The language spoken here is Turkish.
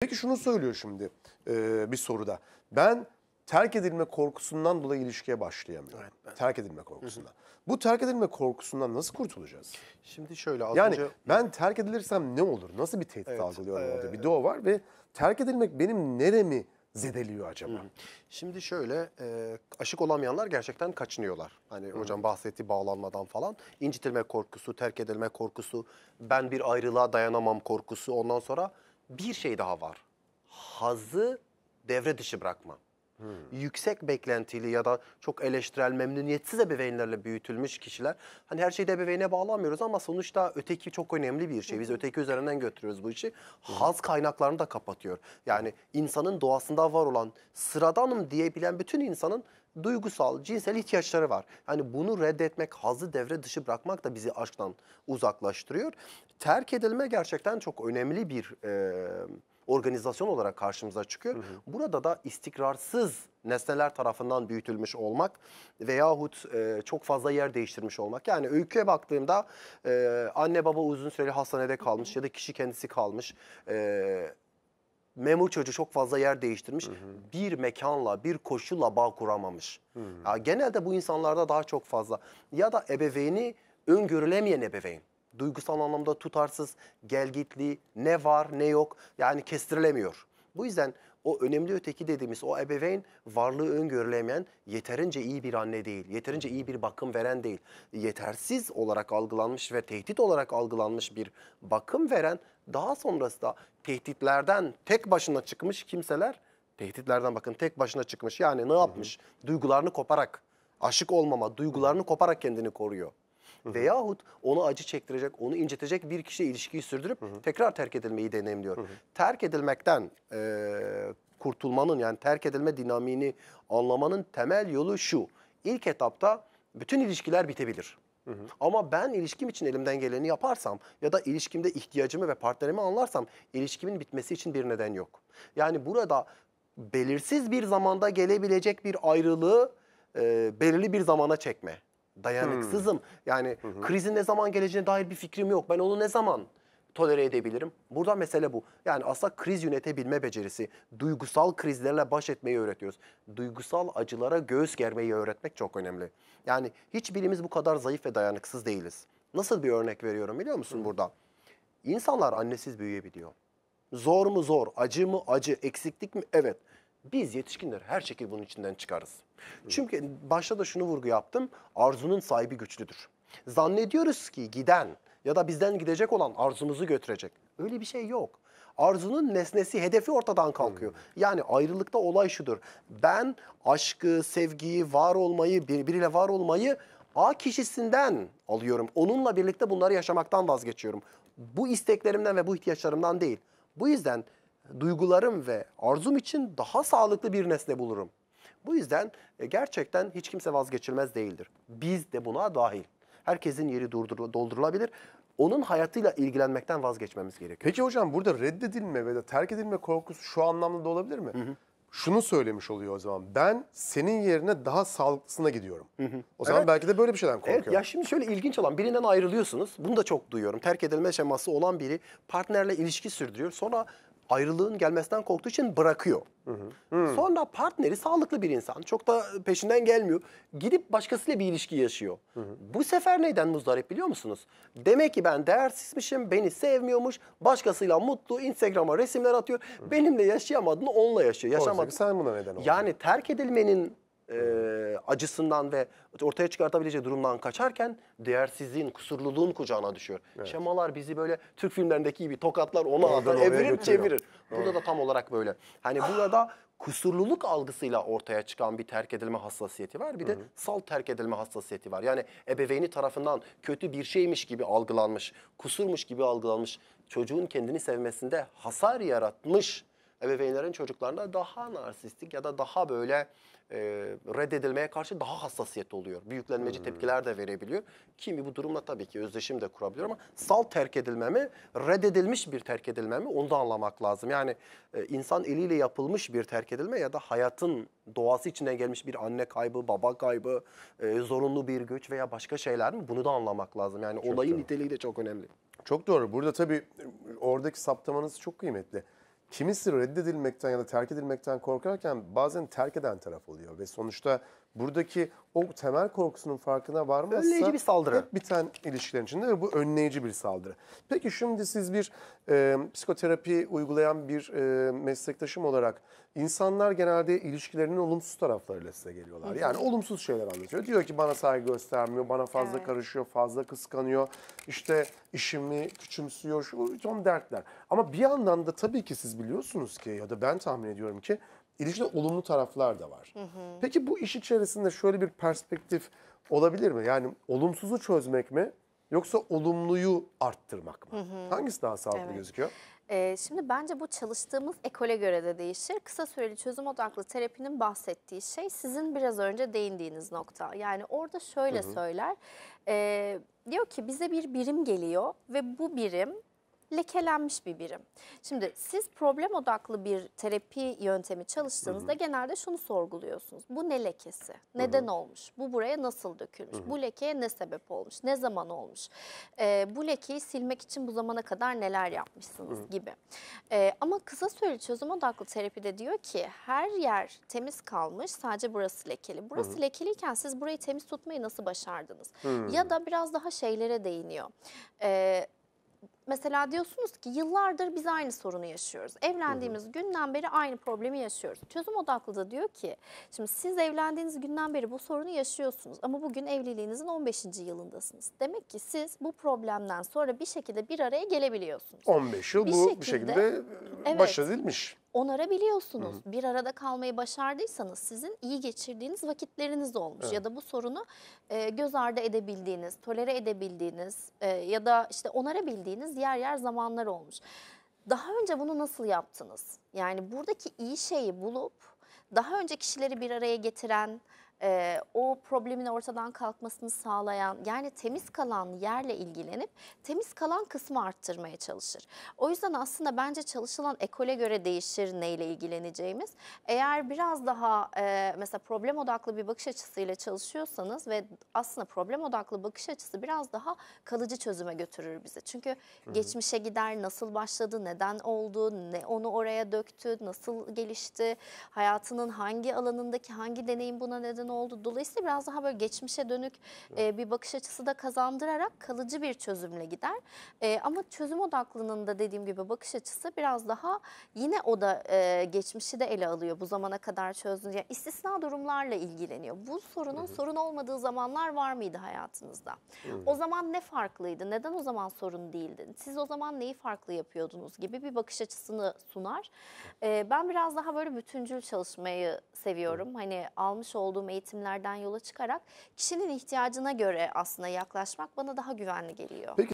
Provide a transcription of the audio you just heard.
Peki şunu söylüyor şimdi bir soruda. Ben terk edilme korkusundan dolayı ilişkiye başlayamıyorum. Evet. Terk edilme korkusundan. Bu terk edilme korkusundan nasıl kurtulacağız? Şimdi şöyle az Yani önce... ben terk edilirsem ne olur? Nasıl bir tehdit Evet, algılıyorum orada? Bir de o var ve terk edilmek benim neremi zedeliyor acaba? Şimdi şöyle, aşık olamayanlar gerçekten kaçınıyorlar. Hani hocam bahsettiği bağlanmadan falan. İncitilme korkusu, terk edilme korkusu, ben bir ayrılığa dayanamam korkusu. Ondan sonra bir şey daha var. Hazzı devre dışı bırakma. Yüksek beklentili ya da çok eleştirel, memnuniyetsiz ebeveynlerle büyütülmüş kişiler. Hani her şeyi de ebeveyne bağlamıyoruz ama sonuçta öteki çok önemli bir şey. Biz öteki üzerinden götürüyoruz bu işi. Haz kaynaklarını da kapatıyor. Yani insanın doğasında var olan, sıradanım diyebilen bütün insanın duygusal, cinsel ihtiyaçları var. Yani bunu reddetmek, hazı devre dışı bırakmak da bizi aşktan uzaklaştırıyor. Terk edilme gerçekten çok önemli bir organizasyon olarak karşımıza çıkıyor. Burada da istikrarsız nesneler tarafından büyütülmüş olmak veyahut çok fazla yer değiştirmiş olmak. Yani öyküye baktığımda anne baba uzun süreli hastanede kalmış ya da kişi kendisi kalmış. Memur çocuğu çok fazla yer değiştirmiş. Bir mekanla, bir koşulla bağ kuramamış. Ya genelde bu insanlarda daha çok fazla. Ya da ebeveyni öngörülemeyen ebeveyn. Duygusal anlamda tutarsız, gelgitli, ne var ne yok yani kestirilemiyor. Bu yüzden o önemli öteki dediğimiz o ebeveyn varlığı öngörülemeyen, yeterince iyi bir anne değil, yeterince iyi bir bakım veren değil. Yetersiz olarak algılanmış ve tehdit olarak algılanmış bir bakım veren, daha sonrasında tehditlerden tek başına çıkmış kimseler, tehditlerden bakın tek başına çıkmış. Yani ne yapmış? Duygularını koparak, aşık olmama, duygularını koparak kendini koruyor. Veyahut onu acı çektirecek, onu incitecek bir kişiyle ilişkiyi sürdürüp tekrar terk edilmeyi deneyimliyor. Terk edilmekten kurtulmanın, yani terk edilme dinamiğini anlamanın temel yolu şu. İlk etapta bütün ilişkiler bitebilir. Ama ben ilişkim için elimden geleni yaparsam ya da ilişkimde ihtiyacımı ve partnerimi anlarsam ilişkimin bitmesi için bir neden yok. Yani burada belirsiz bir zamanda gelebilecek bir ayrılığı belirli bir zamana çekme. Dayanıksızım. Yani krizin ne zaman geleceğine dair bir fikrim yok. Ben onu ne zaman tolere edebilirim? Burada mesele bu. Yani aslında kriz yönetebilme becerisi, duygusal krizlerle baş etmeyi öğretiyoruz. Duygusal acılara göğüs germeyi öğretmek çok önemli. Yani hiçbirimiz bu kadar zayıf ve dayanıksız değiliz. Nasıl bir örnek veriyorum biliyor musun burada? İnsanlar annesiz büyüyebiliyor. Zor mu zor, acı mı acı, eksiklik mi? Evet. Biz yetişkinler her şekilde bunun içinden çıkarız. Çünkü başta da şunu vurgu yaptım. Arzunun sahibi güçlüdür. Zannediyoruz ki giden ya da bizden gidecek olan arzumuzu götürecek. Öyle bir şey yok. Arzunun nesnesi, hedefi ortadan kalkıyor. Yani ayrılıkta olay şudur. Ben aşkı, sevgiyi, var olmayı, birbiriyle var olmayı A kişisinden alıyorum. Onunla birlikte bunları yaşamaktan vazgeçiyorum. Bu isteklerimden ve bu ihtiyaçlarımdan değil. Bu yüzden duygularım ve arzum için daha sağlıklı bir nesne bulurum. Bu yüzden gerçekten hiç kimse vazgeçilmez değildir. Biz de buna dahil. Herkesin yeri doldurulabilir. Onun hayatıyla ilgilenmekten vazgeçmemiz gerekiyor. Peki hocam burada reddedilme ve de terk edilme korkusu şu anlamda da olabilir mi? Şunu söylemiş oluyor o zaman. Ben senin yerine daha sağlıklısına gidiyorum. O zaman Evet. belki de böyle bir şeyden korkuyor. Evet, ya şimdi şöyle ilginç olan, birinden ayrılıyorsunuz. Bunu da çok duyuyorum. Terk edilme şeması olan biri partnerle ilişki sürdürüyor. Sonra ayrılığın gelmesinden korktuğu için bırakıyor. Sonra partneri sağlıklı bir insan. Çok da peşinden gelmiyor. Gidip başkasıyla bir ilişki yaşıyor. Bu sefer neyden muzdarip biliyor musunuz? Demek ki ben değersizmişim, beni sevmiyormuş, başkasıyla mutlu, Instagram'a resimler atıyor. Benimle yaşayamadığını onunla yaşıyor. Oysa Yaşamadı. ki sen buna neden oldun. Yani terk edilmenin acısından ve ortaya çıkartabileceği durumdan kaçarken değersizliğin, kusurluluğun kucağına düşüyor. Şemalar bizi böyle Türk filmlerindeki gibi tokatlar ona Oradan atar, oraya evirir götürüyor. çevirir. Burada da tam olarak böyle. Hani burada kusurluluk algısıyla ortaya çıkan bir terk edilme hassasiyeti var. Bir de salt terk edilme hassasiyeti var. Yani ebeveyni tarafından kötü bir şeymiş gibi algılanmış, kusurmuş gibi algılanmış, çocuğun kendini sevmesinde hasar yaratmış ebeveynlerin çocuklarına daha narsistik ya da daha böyle reddedilmeye karşı daha hassasiyet oluyor. Büyüklenmeci tepkiler de verebiliyor. Kimi bu durumla tabii ki özdeşim de kurabiliyor ama salt terk edilme mi, reddedilmiş bir terk edilme mi onu da anlamak lazım. Yani insan eliyle yapılmış bir terk edilme ya da hayatın doğası içinden gelmiş bir anne kaybı, baba kaybı, zorunlu bir göç veya başka şeyler mi bunu da anlamak lazım. Yani olayın doğru. niteliği de çok önemli. Çok doğru. Burada tabii oradaki saptamanız çok kıymetli. kimisi reddedilmekten ya da terk edilmekten korkarken bazen terk eden taraf oluyor. Ve sonuçta buradaki o temel korkusunun farkına varmazsa Önleyici bir saldırı. hep biten ilişkilerin içinde ve bu önleyici bir saldırı. Peki şimdi siz bir psikoterapi uygulayan bir meslektaşım olarak insanlar genelde ilişkilerinin olumsuz taraflarıyla size geliyorlar. Yani olumsuz şeyler anlatıyor. Diyor ki bana saygı göstermiyor, bana fazla karışıyor, fazla kıskanıyor, işte işimi küçümsüyor, şu ton dertler. Ama bir yandan da tabii ki siz biliyorsunuz ki ya da ben tahmin ediyorum ki ilişkide olumlu taraflar da var. Peki bu iş içerisinde şöyle bir perspektif olabilir mi? Yani olumsuzu çözmek mi yoksa olumluyu arttırmak mı? Hangisi daha sağlıklı gözüküyor? Şimdi bence bu çalıştığımız ekole göre de değişir. Kısa süreli çözüm odaklı terapinin bahsettiği şey sizin biraz önce değindiğiniz nokta. Yani orada şöyle söyler, diyor ki bize bir birim geliyor ve bu birim lekelenmiş bir birim. Şimdi siz problem odaklı bir terapi yöntemi çalıştığınızda genelde şunu sorguluyorsunuz. Bu ne lekesi? Neden olmuş? Bu buraya nasıl dökülmüş? Bu lekeye ne sebep olmuş? Ne zaman olmuş? Bu lekeyi silmek için bu zamana kadar neler yapmışsınız gibi. Ama kısa süreli çözüm odaklı terapide diyor ki her yer temiz kalmış, sadece burası lekeli. Burası lekeliyken siz burayı temiz tutmayı nasıl başardınız? Ya da biraz daha şeylere değiniyor. Mesela diyorsunuz ki yıllardır biz aynı sorunu yaşıyoruz. Evlendiğimiz günden beri aynı problemi yaşıyoruz. Çözüm odaklı da diyor ki şimdi siz evlendiğiniz günden beri bu sorunu yaşıyorsunuz ama bugün evliliğinizin 15. yılındasınız. Demek ki siz bu problemden sonra bir şekilde bir araya gelebiliyorsunuz. 15 yıl bu bir şekilde baş edilmiş. Onarabiliyorsunuz. Bir arada kalmayı başardıysanız sizin iyi geçirdiğiniz vakitleriniz olmuş. Ya da bu sorunu göz ardı edebildiğiniz, tolere edebildiğiniz ya da işte onarabildiğiniz yer yer zamanlar olmuş. Daha önce bunu nasıl yaptınız? Yani buradaki iyi şeyi bulup daha önce kişileri bir araya getiren, o problemin ortadan kalkmasını sağlayan, yani temiz kalan yerle ilgilenip temiz kalan kısmı arttırmaya çalışır. O yüzden aslında bence çalışılan ekole göre değişir neyle ilgileneceğimiz. Eğer biraz daha mesela problem odaklı bir bakış açısıyla çalışıyorsanız ve aslında problem odaklı bakış açısı biraz daha kalıcı çözüme götürür bizi. Çünkü geçmişe gider, nasıl başladı, neden oldu, ne onu oraya döktü, nasıl gelişti, hayatının hangi alanındaki hangi deneyim buna neden oldu. Dolayısıyla biraz daha böyle geçmişe dönük bir bakış açısı da kazandırarak kalıcı bir çözümle gider. Ama çözüm odaklının da dediğim gibi bakış açısı biraz daha yine o da geçmişi de ele alıyor. Bu zamana kadar çözdüğünüz yani istisna durumlarla ilgileniyor. Bu sorunun sorun olmadığı zamanlar var mıydı hayatınızda? O zaman ne farklıydı? Neden o zaman sorun değildi? Siz o zaman neyi farklı yapıyordunuz gibi bir bakış açısını sunar. Ben biraz daha böyle bütüncül çalışmayı seviyorum. Hani almış olduğum eğitimlerden yola çıkarak kişinin ihtiyacına göre aslında yaklaşmak bana daha güvenli geliyor. Peki